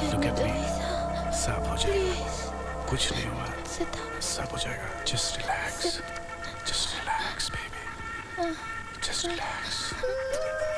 Look at me. सब हो जाएगा. कुछ नहीं हुआ. सब हो जाएगा. Just relax. Just relax, baby. Just relax.